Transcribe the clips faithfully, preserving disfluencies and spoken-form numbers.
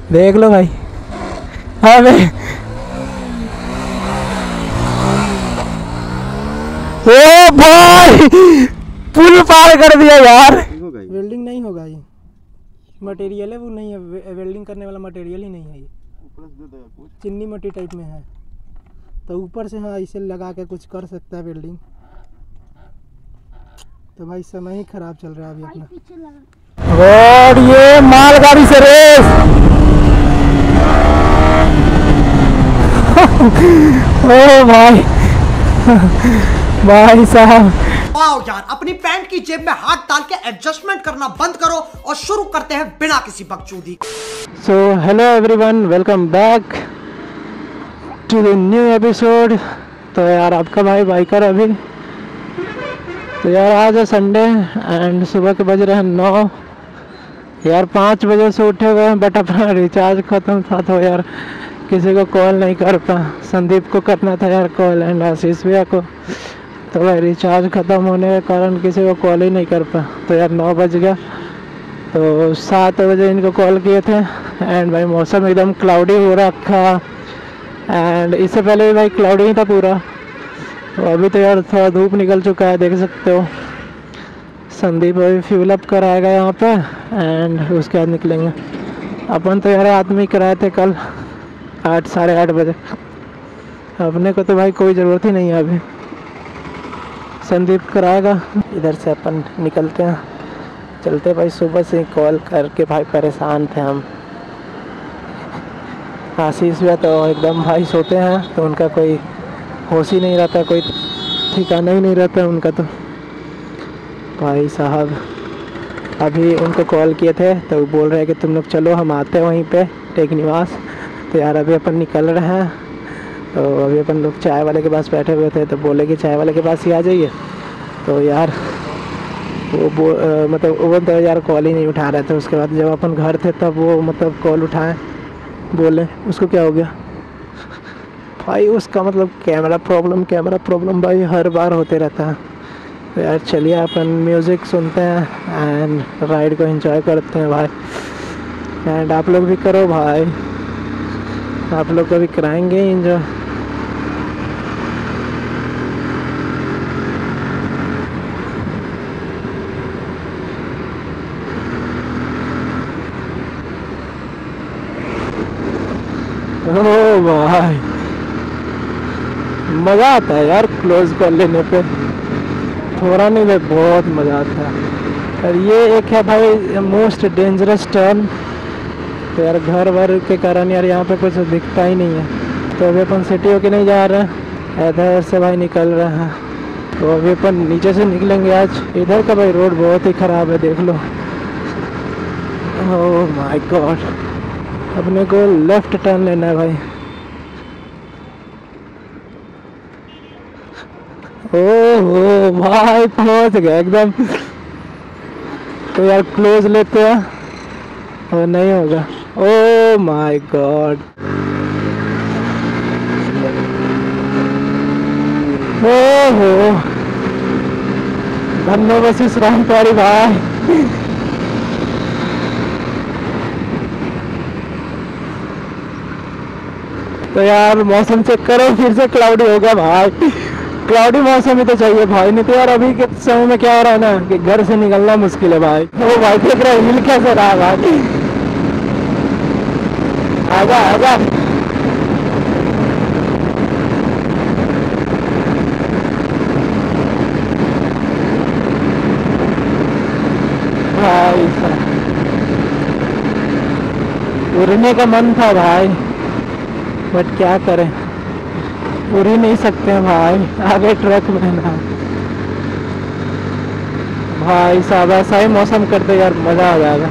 देख लो भाई। हाँ भाई, ओ भाई पुल पार कर दिया यार। वेल्डिंग नहीं होगा ये, मटेरियल है वो नहीं है, वेल्डिंग करने वाला मटेरियल ही नहीं है ये, चिन्नी मट्टी टाइप में है। तो ऊपर से हाँ इसे लगा के कुछ कर सकता है वेल्डिंग। तो भाई समय ही खराब चल रहा है अभी अपना। और ये मालगाड़ी से रेस। ओ भाई भाई साहब, वाओ यार, अपनी पैंट की जेब में हाथ डाल के एडजस्टमेंट करना बंद करो और शुरू करते हैं बिना किसी बकचोदी। So hello everyone, welcome back to the new episode. तो यार आपका भाई बाइकर अभी, तो यार आज है संडे एंड सुबह के बज रहे हैं नौ। यार पाँच बजे से उठे हुए हैं बट अपना रिचार्ज ख़त्म था तो यार किसी को कॉल नहीं कर पा। संदीप को करना था यार कॉल एंड आशीष भैया को, तो भाई रिचार्ज ख़त्म होने के कारण किसी को कॉल ही नहीं कर पा। तो यार नौ बज गया, तो सात बजे इनको कॉल किए थे एंड भाई मौसम एकदम क्लाउडी हो रखा एंड इससे पहले भी भाई क्लाउडी ही था पूरा। तो अभी तो यार थोड़ा धूप निकल चुका है, देख सकते हो। संदीप अभी फ्यूल अप कराएगा यहाँ पे एंड उसके बाद निकलेंगे। अपन तो यार आदमी कराए थे कल आठ साढ़े आठ बजे, अपने को तो भाई कोई ज़रूरत ही नहीं है अभी, संदीप कराएगा। इधर से अपन निकलते हैं, चलते भाई। सुबह से कॉल करके भाई परेशान थे हम। आशीष भैया तो एकदम भाई सोते हैं, तो उनका कोई होश ही नहीं रहता, कोई ठिकाना ही नहीं रहता उनका। तो भाई साहब अभी उनको कॉल किए थे तो वो बोल रहे हैं कि तुम लोग चलो हम आते हैं वहीं पे टेक निवास। तो यार अभी अपन निकल रहे हैं, तो अभी अपन लोग चाय वाले के पास बैठे हुए थे, तो बोले कि चाय वाले के पास ही आ जाइए। तो यार वो बो आ, मतलब वो तो यार कॉल ही नहीं उठा रहे थे। उसके बाद जब अपन घर थे तब वो मतलब कॉल उठाए, बोले उसको क्या हो गया भाई, उसका मतलब कैमरा प्रॉब्लम कैमरा प्रॉब्लम भाई हर बार होते रहता है। तो यार चलिए अपन म्यूज़िक सुनते हैं एंड राइड को एंजॉय करते हैं भाई। एंड आप लोग भी करो भाई, आप लोग को भी कराएंगे एंजॉय। ओ भाई मज़ा आता है यार क्लोज कर लेने पे, थोड़ा नहीं भाई बहुत मज़ा आता है। और ये एक है भाई मोस्ट डेंजरस टर्न। तो यार घर वर के कारण यार यहाँ पे कुछ दिखता ही नहीं है। तो अभी अपन सिटी होके नहीं जा रहे हैं, इधर से भाई निकल रहे हैं। तो अभी अपन नीचे से निकलेंगे आज। इधर का भाई रोड बहुत ही ख़राब है, देख लो। ओह माय गॉड, अपने को लेफ्ट टर्न लेना है भाई। ओह भाई पहुंच गया एकदम। तो यार क्लोज लेते हैं और नहीं होगा। ओह माय गॉड, ओहो धन्यवाद रामपारी भाई। तो यार मौसम चेक करो, फिर से क्लाउडी हो गया भाई। क्लाउडी मौसम ही तो चाहिए भाई, नहीं तो यार अभी के समय में क्या हो रहा है ना कि घर से निकलना मुश्किल है भाई। ओ भाई देख रहा है हिल कैसे रहा है भाई। आजा आजा भाई, उड़ने का मन था भाई बट क्या करें, उड़ ही नहीं सकते हैं भाई, आगे ट्रक में ना। भाई साहब ऐसा ही मौसम करते यार मज़ा आ जाएगा।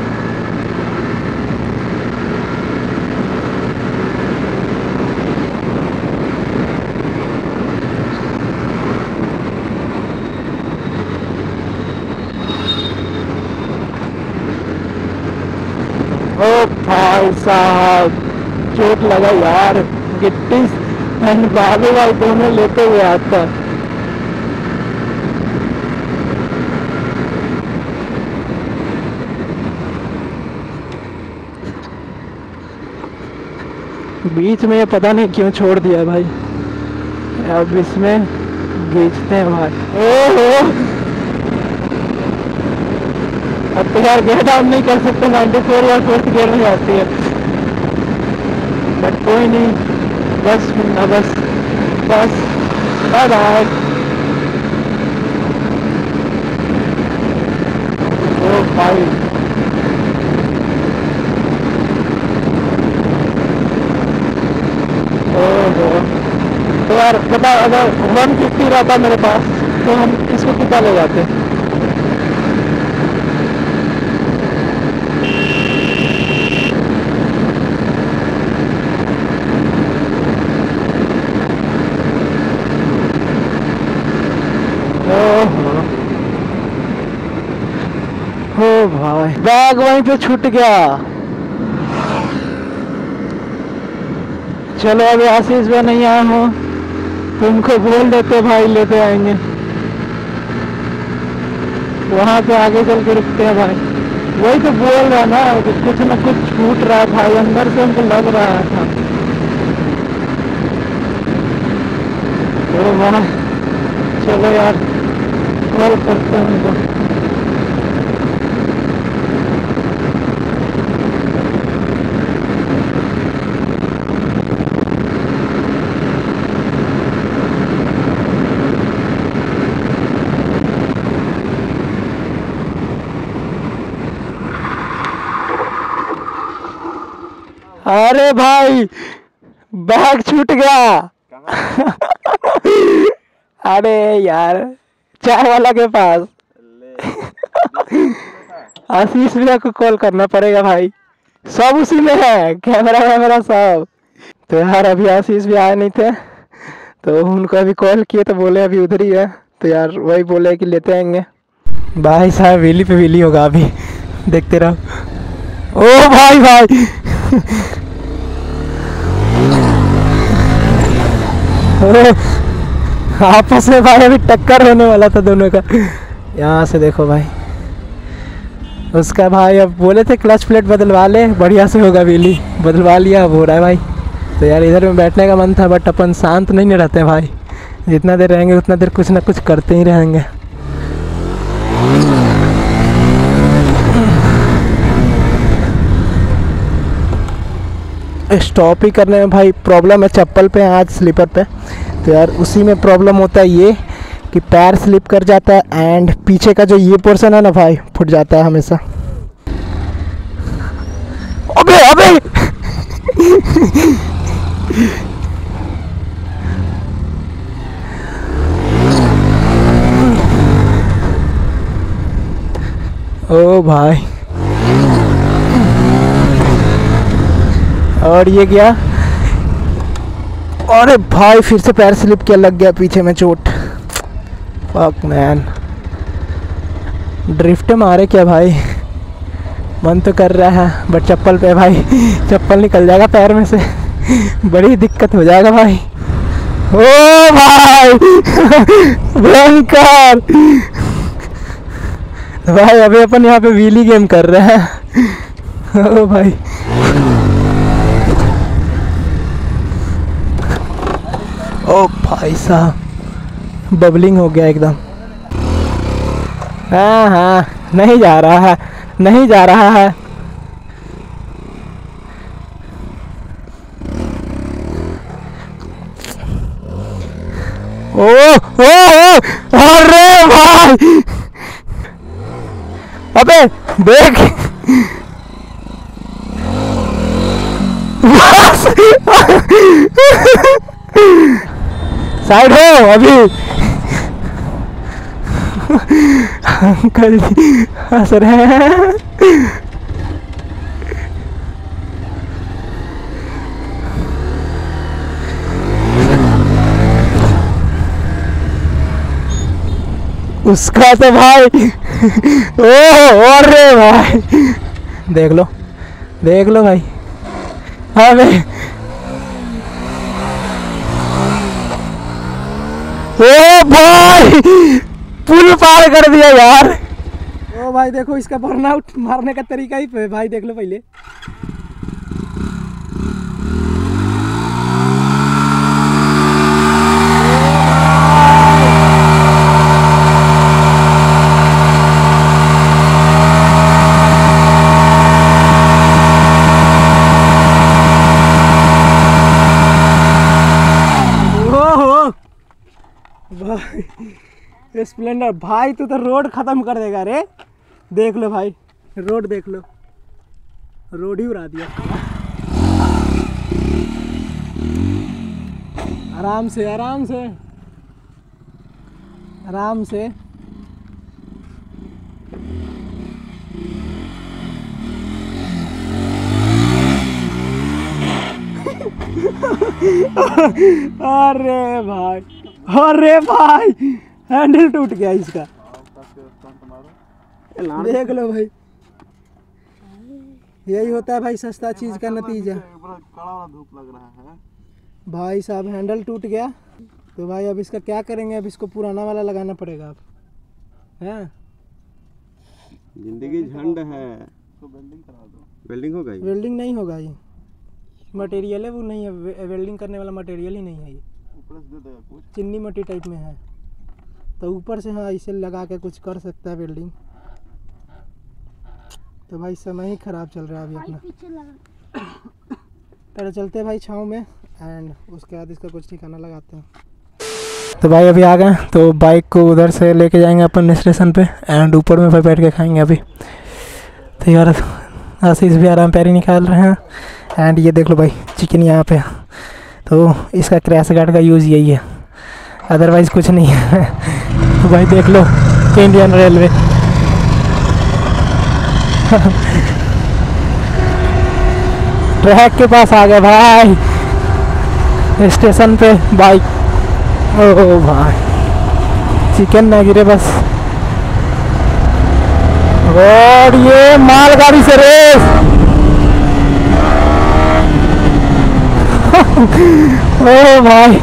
ओ भाई साहब चोट लगा यार, गिट्टी एंड बाबू भाई दोनों लेते हुए आता है। बीच में ये पता नहीं क्यों छोड़ दिया भाई। अब इसमें खींचते हैं भाई। ओहो, अब तो यार गेयर डाउन नहीं कर सकते, नाइन्टी फोर या फोर्थ गियर में आती है, बट कोई नहीं, बस ना बस बस बाय बाय। ओ भाई ओहो, तो यार बता, अगर वन फिफ्टी रहता मेरे पास तो हम इसको कितना ले जाते। ओ भाई, बैग वहीं पे छूट गया। चलो अभी आशीष भी नहीं आया हो, तुमको बोल देते भाई लेते आएंगे। वहां पे आगे चल के रुकते हैं भाई। वही तो बोल रहा ना कि कुछ ना कुछ छूट रहा था भाई, अंदर से हमको लग रहा था। तो वहाँ चलो यार कॉल करते हैं उनको। अरे भाई बैग छूट गया। अरे यार चाय वाला के पास। आशीष भैया को कॉल करना पड़ेगा भाई, सब उसी में है, कैमरा वैमरा सब। तो यार अभी आशीष भी आए नहीं थे, तो उनको अभी कॉल किए तो बोले अभी उधर ही है। तो यार वही बोले कि लेते आएंगे। भाई साहब व्हीली पे व्हीली होगा अभी, देखते रहो। ओ भाई भाई आपस में भाई अभी टक्कर होने वाला था दोनों का। यहाँ से देखो भाई, उसका भाई अब बोले थे क्लच प्लेट बदलवा ले, बढ़िया से होगा व्हीली, बदलवा लिया, अब हो रहा है भाई। तो यार इधर में बैठने का मन था, बट अपन शांत नहीं रहते हैं भाई, जितना देर रहेंगे उतना देर कुछ ना कुछ करते ही रहेंगे। स्टॉप ही करने में भाई प्रॉब्लम है, चप्पल पे आज स्लीपर पे। तो यार उसी में प्रॉब्लम होता है ये कि पैर स्लिप कर जाता है, एंड पीछे का जो ये पोर्शन है ना भाई फुट जाता है हमेशा। अबे अबे ओ भाई, और ये गया। अरे भाई फिर से पैर स्लिप किया, लग गया पीछे में चोट। फक मैन, ड्रिफ्ट मारे क्या भाई, मन तो कर रहा है बट चप्पल पे भाई, चप्पल निकल जाएगा पैर में से, बड़ी दिक्कत हो जाएगा भाई। ओ भाई भयंकर। भाई अभी अपन यहाँ पे व्हीली गेम कर रहे हैं। ओ भाई ओ भाई साहब बबलिंग हो गया एकदम। हाँ हाँ नहीं जा रहा है, नहीं जा रहा है। ओ ओ ओ अरे भाई, अबे देख साइड हो अभी। अंकल जी हंस रहे हैं। उसका तो भाई ओ अरे भाई देख लो, देख लो भाई। अबे ओ भाई पुल पार कर दिया यार। ओ भाई देखो इसका बर्नआउट मारने का तरीका ही पे भाई, देख लो पहले। भाई स्प्लेंडर भाई, तू तो रोड खत्म कर देगा रे। देख लो भाई, रोड देख लो, रोड ही उड़ा दिया। आराम से आराम से आराम से। अरे भाई, अरे भाई, हैंडल टूट गया इसका। देख लो भाई, यही होता है भाई सस्ता चीज का नतीजा। धूप लग रहा है भाई साहब, हैंडल टूट गया तो भाई अब इसका क्या करेंगे? अब इसको पुराना वाला लगाना पड़ेगा अब, हैं? जिंदगी झंड है। तो वेल्डिंग करा दो। वेल्डिंग होगा? वेल्डिंग नहीं होगा, ये मटेरियल है वो नहीं है, वे, वेल्डिंग करने वाला मटेरियल ही नहीं है ये। ऊपर से दे देगा कुछ, चिन्नी मट्टी टाइप में है, तो ऊपर से हाँ इसे लगा के कुछ कर सकता है वेल्डिंग। तो भाई समय ही ख़राब चल रहा है अभी अपना। पहले चलते हैं भाई छाँव में, एंड उसके बाद इसका कुछ ठिकाना लगाते हैं। तो भाई अभी आ गए, तो बाइक को उधर से लेके जाएंगे अपन स्टेशन पे, एंड ऊपर में भाई बैठ के खाएंगे अभी। तो यार आशीष भी आराम पैरी निकाल रहे हैं, एंड ये देख लो भाई चिकन यहाँ पे। तो इसका क्रैश गार्ड का यूज़ यही है, अदरवाइज़ कुछ नहीं है। तो भाई देख लो इंडियन रेलवे। ट्रैक के पास आ गए भाई, स्टेशन पे बाइक। ओ भाई चिकन ना गिरे बस। और ये मालगाड़ी से रेस। ओ भाई,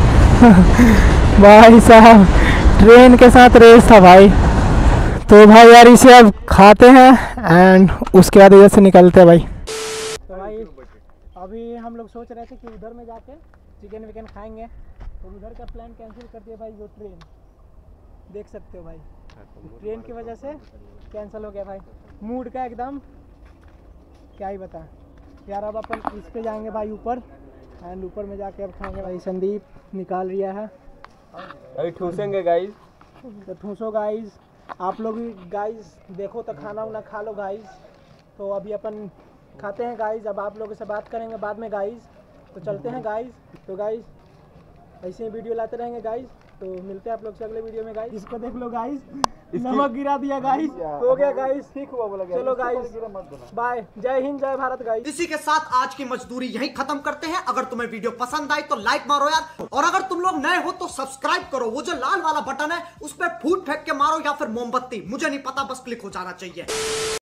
भाई साहब ट्रेन के साथ रेस था भाई। तो भाई यार इसे अब खाते हैं, एंड उसके बाद इधर से निकलते हैं भाई। तो भाई अभी हम लोग सोच रहे थे कि उधर में जाके चिकन विकन खाएंगे, तो उधर का प्लान कैंसिल कर दिया भाई। वो ट्रेन देख सकते हो भाई, ट्रेन की वजह से कैंसिल हो गया भाई। मूड का एकदम क्या ही बता यार। अब अपन इस पे जाएंगे भाई ऊपर, एंड ऊपर में जाके अब खाएंगे भाई। संदीप निकाल लिया है, अभी ठूसेंगे गाइस। तो ठूसो गाइस, आप लोग भी गाइस देखो तो खाना वाना खा लो गाइस। तो अभी अपन खाते हैं गाइस, अब आप लोगों से बात करेंगे बाद में गाइस। तो चलते हैं गाइस। तो गाइस ऐसे ही वीडियो लाते रहेंगे गाइस। तो मिलते हैं आप लोग से अगले वीडियो में गाइस। इसको देख लो गाइस, नमक गिरा दिया गाइस, हो गया गाइस, ठीक हुआ बोला। चलो गाइस बाय, जय हिंद जय भारत गाइस। इसी के साथ आज की मजदूरी यहीं खत्म करते हैं। अगर तुम्हें वीडियो पसंद आई तो लाइक मारो यार, और अगर तुम लोग नए हो तो सब्सक्राइब करो। वो जो लाल वाला बटन है उस पर फूट फेंक के मारो या फिर मोमबत्ती, मुझे नहीं पता, बस क्लिक हो जाना चाहिए।